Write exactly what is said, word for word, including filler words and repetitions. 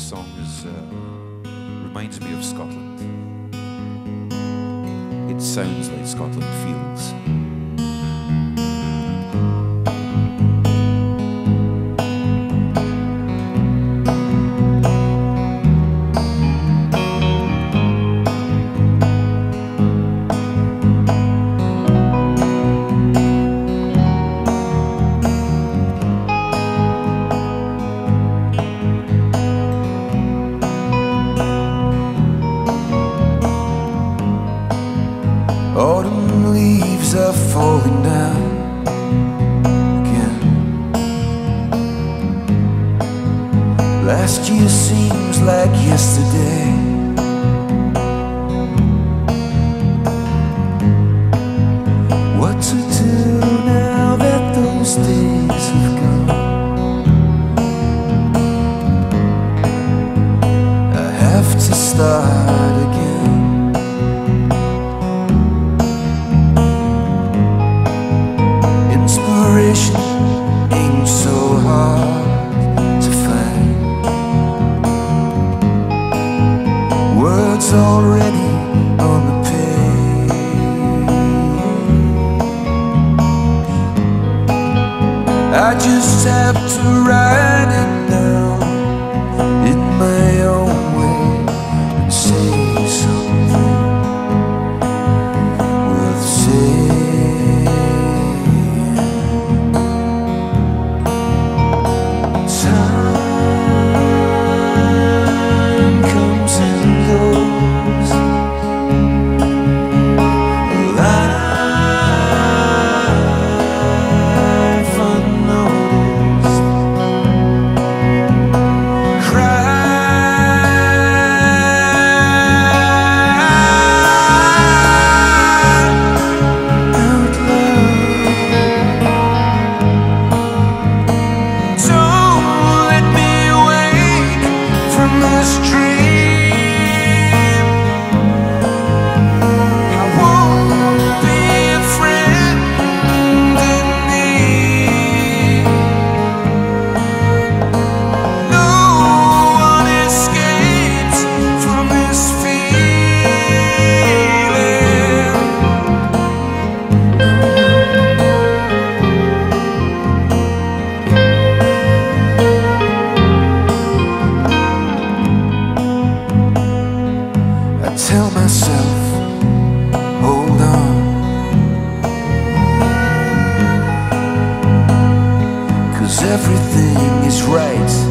song is, uh, reminds me of Scotland. It sounds like Scotland feels. Autumn leaves are falling down again. Last year seems like yesterday. What to do now that those days have gone? I have to start again. Inspiration ain't so hard to find. Words already on the page. I just have to write it down in my own way and say something worth saying. Time comes and goes, life unnoticed. Tell myself, hold on, 'cause everything is right